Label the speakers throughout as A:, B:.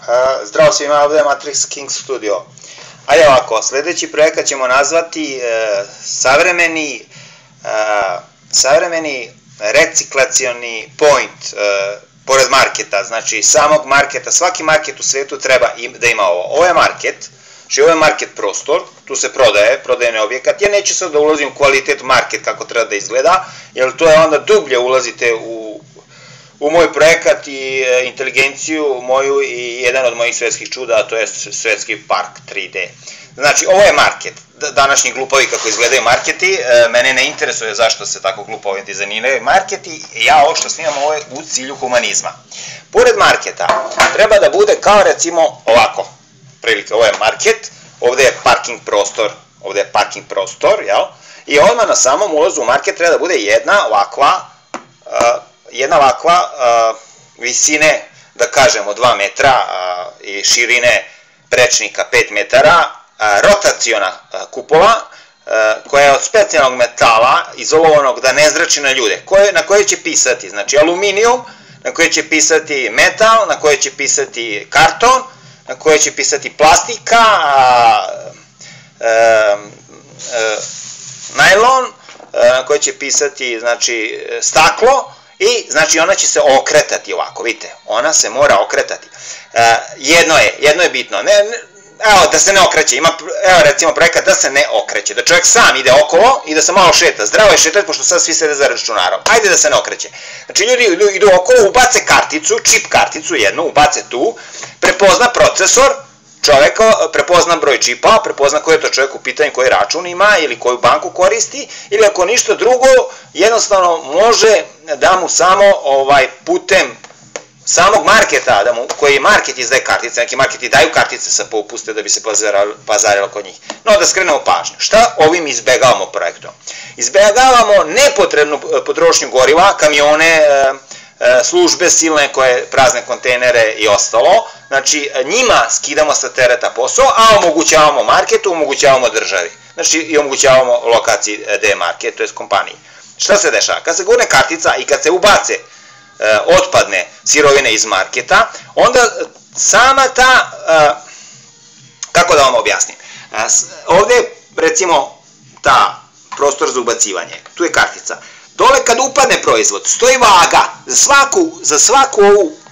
A: Zdravo svima, ovdje je Matrix King Studio. Ajde ovako, sljedeći projekat ćemo nazvati savremeni reciklacioni point pored marketa, znači samog marketa. Svaki market u svijetu treba da ima ovo. Ovo je market, znači ovo je market prostor, tu se prodajeni objekat. Ja neću sad da ulazim u kvalitet market kako treba da izgleda, jer to je onda dublje ulazite u moj projekat i inteligenciju moju i jedan od mojih svetskih čuda, a to je svetski park 3D. Znači, ovo je market. Današnji glupovi kako izgledaju marketi, mene ne interesuje zašto se tako glupovi dizajniraju marketi, ja ovo što snimam ovo je u cilju humanizma. Pored marketa treba da bude kao recimo ovako, prilike, ovo je market, ovde je parking prostor, jel? I odmah na samom ulazu u market treba da bude jedna ovakva visine, da kažemo 2 metra i širine prečnika 5 metara, rotaciona kupola koja je od specijalnog metala izolovanog da ne zrači na ljude, na koje će pisati, znači aluminijum, na koje će pisati metal, na koje će pisati karton, na koje će pisati plastika, najlon, na koje će pisati znači staklo. I, znači, ona će se okretati ovako, vidite, ona se mora okretati. Jedno je bitno, evo, da se ne okreće, evo recimo projekat da se ne okreće, da čovjek sam ide okolo i da se malo šeta, zdravo je šetati, pošto sad svi sede za računarom, ajde da se ne okreće. Znači, ljudi idu okolo, ubace karticu, čip karticu jednu, ubace tu, prepozna procesor, čovjek prepozna broj čipa, prepozna koji je to čovjek u pitanju, koji račun ima ili koju banku koristi, ili ako ništa drugo, jednostavno može da mu samo putem samog marketa, koji market izdaje kartice, neki marketi daju kartice sa popuste da bi se pazarilo kod njih. No, da skrenemo pažnju. Šta ovim izbegavamo projektom? Izbegavamo nepotrebnu potrošnju goriva, kamione, službe silne koje prazne kontejnere i ostalo, znači njima skidamo sa tereta posao, a omogućavamo marketu, omogućavamo državi, znači i omogućavamo lokaciji D-market, to je kompaniji. Šta se dešava? Kad se gurne kartica i kad se ubace otpadne sirovine iz marketa, onda sama ta, kako da vam objasnim, ovdje recimo ta prostor za ubacivanje, tu je kartica. Dole kad upadne proizvod, stoji vaga, za svaku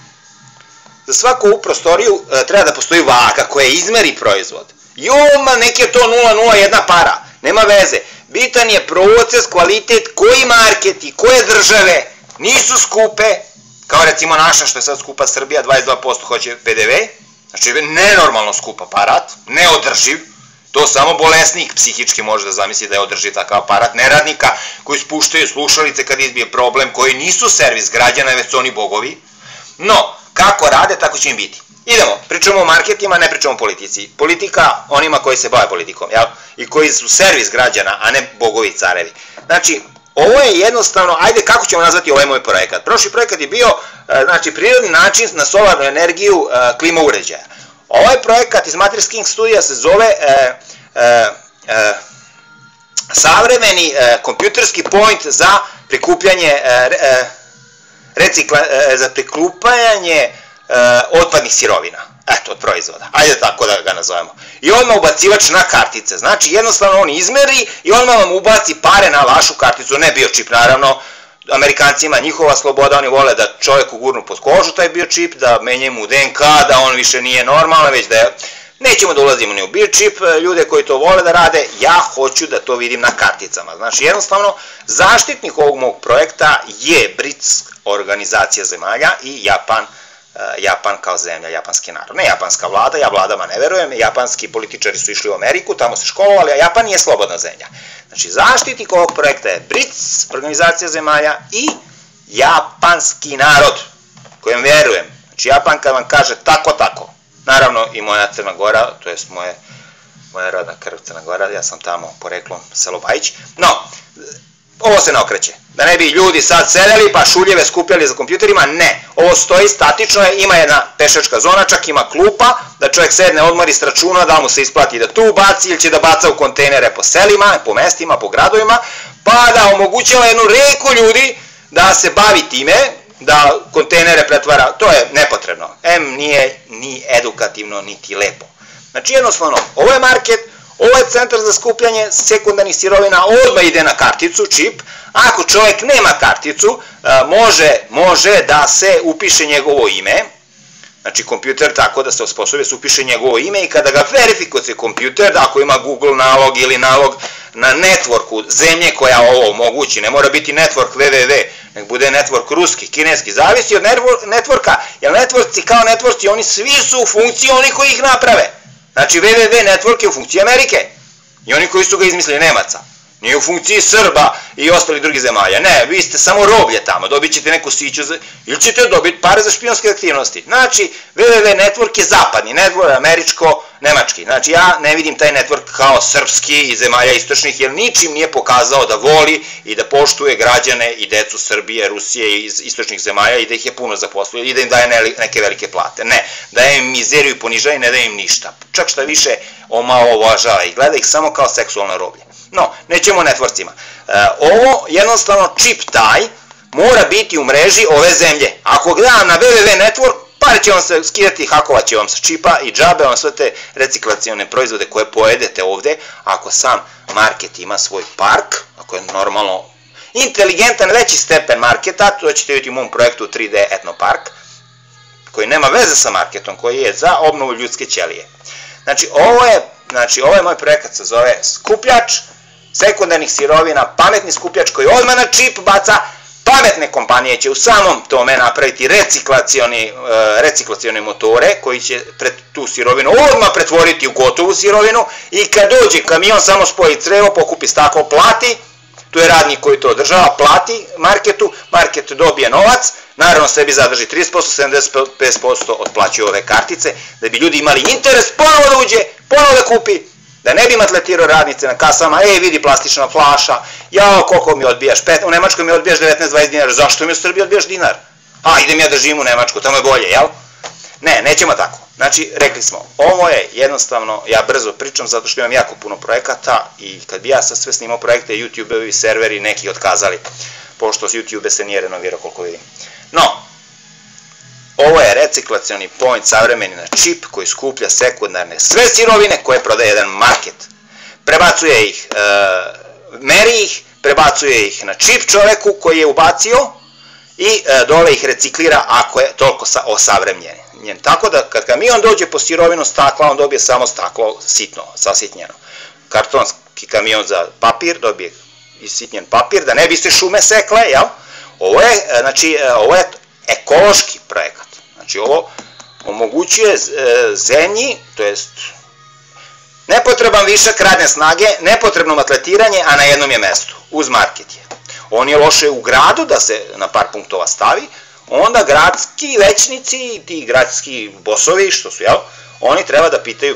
A: ovu prostoriju treba da postoji vaga koja izmeri proizvod. Joma, neki je to 0,01 para, nema veze. Bitan je proces, kvalitet, koji marketi, koje države nisu skupe, kao recimo naša što je sad skupa Srbija, 22% hoće PDV, znači nenormalno skup aparat, neodrživ. To samo bolesnik psihički može da zamisli da je održi takav aparat, neradnika koji spuštaju slušalice kad izbije problem, koji nisu servis građana, već su oni bogovi. No, kako rade, tako će im biti. Idemo, pričamo o marketima, ne pričamo o politici. Politika onima koji se bave politikom, jel? I koji su servis građana, a ne bogovi i carevi. Znači, ovo je jednostavno, ajde kako ćemo nazvati ovaj moj projekat. Prošli projekat je bio, znači, prirodni način na solarnu energiju klima uređaja. Ovaj projekat iz Matrix King Studija se zove savremeni kompjuterski point za prikupljanje otpadnih sirovina, eto, od proizvoda, ajde tako da ga nazovemo. I odmah ubacivač na kartice, znači jednostavno on izmeri i odmah vam ubaci pare na vašu karticu, ne biočip naravno, Amerikancima njihova sloboda, oni vole da čovjeku gurnu pod kožu taj biočip, da menjaju mu DNK, da on više nije normalan, već da je... Nećemo da ulazimo ni u biočip, ljude koji to vole da rade, ja hoću da to vidim na karticama. Znači, jednostavno, zaštitnik ovog mog projekta je BRICS organizacija zemalja i Japan kao zemlja, japanski narod. Ne japanska vlada, ja vladama ne verujem, japanski političari su išli u Ameriku, tamo se školovali, a Japan nije slobodna zemlja. Znači, zaštitnik ovog projekta je BRICS, organizacija zemalja i japanski narod, kojem verujem. Znači, Japan kad vam kaže tako, naravno i moja Crna Gora, to jest moja rodna krv Crna Gora, ja sam tamo poreklom selo Bajić, no, ovo se ne okreće. Da ne bi ljudi sad sedeli pa šuljeve skupljali za kompjuterima, ne. Ovo stoji statično, ima jedna pešačka zona, čak ima klupa, da čovjek sedne, odmori s računa, da mu se isplati da tu baci ili će da baca u kontejnere po selima, po mestima, po gradovima, pa da omogućava jednu reku ljudi da se bavi time, da kontejnere pretvara, to je nepotrebno. Nije ni edukativno, niti lepo. Znači jednostavno, ovo je market, ovo je centar za skupljanje sekundarnih sirovina, odmah ide na karticu, čip. Ako čovjek nema karticu, može da se upiše njegovo ime, znači kompjuter tako da se osposobi da se upiše njegovo ime i kada ga verifikuje kompjuter, ako ima Google nalog ili nalog na networku zemlje koja ovo omogući, ne mora biti network www, nek bude network ruski, kineski, zavisi od networka, jer networci kao networci, oni svi su u funkciji oni koji ih naprave. Znači www network je u funkciji Amerike i oni koji su ga izmislili Nemaca. Nije u funkciji Srba i ostalih drugih zemalja. Ne, vi ste samo roblje tamo, dobit ćete neku siću ili ćete dobiti pare za špijonske aktivnosti. Znači, www network je zapadni, network je američko-nemački. Znači, ja ne vidim taj network kao srpski iz zemalja istočnih, jer ničim nije pokazao da voli i da poštuje građane i decu Srbije, Rusije i iz istočnih zemalja i da ih je puno zaposlio i da im daje neke velike plate. Ne, daje im mizeriju i ponižaj, ne daje im ništa. Čak šta više omalovažava i gleda ih samo kao seksualno roblje. No, nećemo o networkcima. Ovo, jednostavno, čip taj mora biti u mreži ove zemlje. Ako gledam na www network, pare će vam se skidati, hakovat će vam sa čipa i džabe vam sve te reciklacione proizvode koje pojedete ovde, ako sam market ima svoj park, ako je normalno inteligentan veći stepen marketa, to ćete vidjeti u mom projektu 3D Etnopark, koji nema veze sa marketom, koji je za obnovu ljudske ćelije. Znači, ovo je moj projekat, se zove skupljač sekundarnih sirovina, pametni skupljač koji odmah na čip baca. Pametne kompanije će u samom tome napraviti reciklacione motore koji će tu sirovinu odmah pretvoriti u gotovu sirovinu i kad dođe kamion samo spoji crevo, pokupi staklo, plati, tu je radnik koji to održava, plati marketu, market dobije novac, naravno sebi zadrži 30%, 75% otplaćuje ove kartice, da bi ljudi imali interes ponovo da uđe, ponovo da kupi, da ne bi matletirao radnice na kasama, vidi plastična flaša, jao koliko mi odbijaš, u Nemačkoj mi odbijaš 19-20 dinara, zašto mi u Srbiji odbijaš dinar? Idem ja da živim u Nemačku, tamo je bolje, jel? Ne, nećemo tako. Znači, rekli smo, ovo je jednostavno, ja brzo pričam zato što imam jako puno projekata i kad bi ja sad sve snimao projekte, YouTube-evi serveri neki otkazali, pošto YouTube se nije renovirao koliko vidim. No, ovo je reciklacioni point savremeni na čip koji skuplja sekundarne sve sirovine koje prodaje jedan market. Prebacuje ih, meri ih, prebacuje ih na čip čoveku koji je ubacio i dole ih reciklira ako je toliko osavremljen. Tako da kad kamion dođe po sirovinu stakla, on dobije samo staklo sitno, sasitnjeno. Kartonski kamion za papir dobije isitnjen papir, da ne bi se šume sekle, jel? Ovo je ekološki projekat. Znači ovo omogućuje zemlji, to jest nepotreban višak radne snage, nepotrebno matletiranje, a na jednom je mestu, uz market je. On je loše u gradu da se na par punktova stavi, onda gradski većnici i ti gradski bosovi, što su, jel, oni treba da pitaju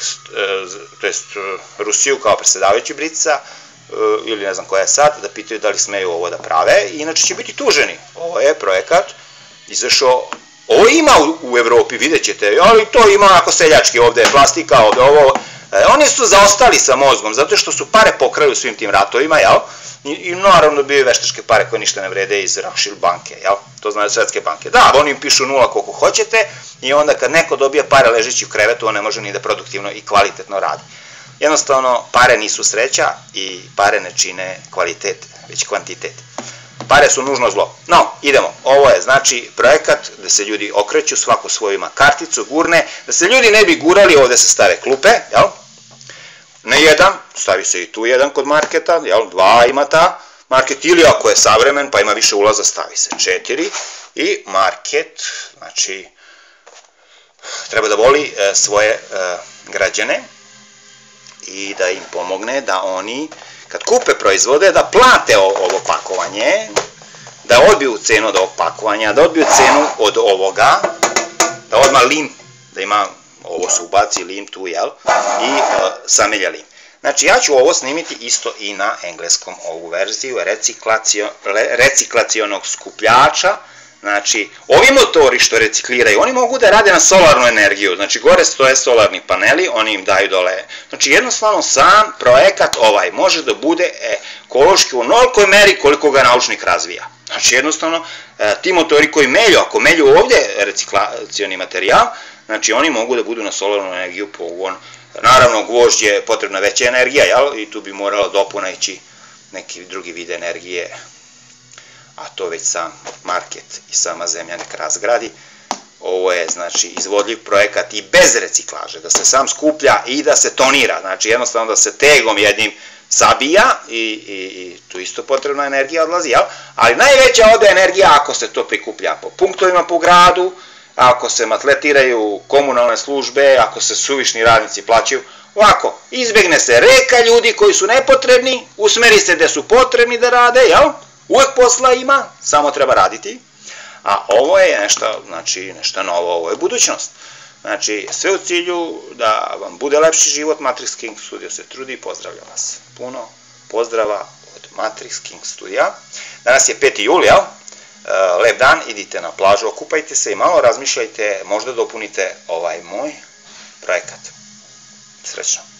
A: to jest Rusiju kao predsjedavajući Brica, ili ne znam koja je sad, da pitaju da li smeju ovo da prave, inače će biti tuženi. Ovo je projekat izašao, ovo ima u Evropi, vidjet ćete, ali to ima onako seljački, ovde je plastika, ovde ovo, oni su zaostali sa mozgom, zato što su pare pokrali u svim tim ratovima, jel? I naravno bio veštačke pare koje ništa ne vrede iz Rothschild banke, jel? To znaju svetske banke. Da, oni im pišu nula koliko hoćete i onda kad neko dobije pare ležeći u krevetu, on ne može ni da produktivno i kvalitetno radi. Jednostavno, pare nisu sreća i pare ne čine kvalitet, već kvantitet. Pare su nužno zlo. No, idemo. Ovo je, znači, projekat gde se ljudi okreću, svako svoju ima karticu, gurne, da se ljudi ne bi gurali, ovde se stave klupe, jel? Ne jedan, stavi se i tu jedan kod marketa, jel? 2 ima ta market, ili ako je savremen, pa ima više ulaza, stavi se 4 i market, znači, treba da voli svoje građane i da im pomogne da oni, kad kupe proizvode, da plate ovo pakovanje, da odbiju cenu od ovog pakovanja, da odbiju cenu od ovoga, da odmah lim, da ima, ovo se ubaci lim tu, jel, i samelja lim. Znači, ja ću ovo snimiti isto i na engleskom ovu verziju reciklacionog skupljača. Znači, ovi motori što recikliraju, oni mogu da rade na solarnu energiju, znači gore stoje solarni paneli, oni im daju dole. Znači, jednostavno sam projekat ovaj može da bude ekološki u onolikoj meri koliko ga naučnik razvija. Znači jednostavno ti motori koji melju, ako melju ovdje reciklacioni materijal, znači oni mogu da budu na solarnu energiju pogon. Naravno gvožđ je potrebna veća energija, jel? I tu bi morala dopuna ići neki drugi vid energije, a to već sam market i sama zemlja nek razgradi. Ovo je znači izvodljiv projekat i bez reciklaže, da se sam skuplja i da se tonira, znači jednostavno da se tegom jednim sabija i tu isto potrebna energija odlazi, jel? Ali najveća ode energija ako se to prikuplja po punktovima po gradu, ako se matletiraju komunalne službe, ako se suvišni radnici plaćaju, ovako, izbegne se reka ljudi koji su nepotrebni, usmeri se gde su potrebni da rade, jel? Uvek posla ima, samo treba raditi, a ovo je nešto, znači nešto novo, ovo je budućnost. Znači, sve u cilju da vam bude lepši život, Matrix King Studio se trudi i pozdravlja vas. Puno pozdrava od Matrix King Studija. Danas je 5. jul, jel? Lep dan, idite na plažu, okupajte se i malo razmišljajte, možda dopunite ovaj moj projekat. Srećno!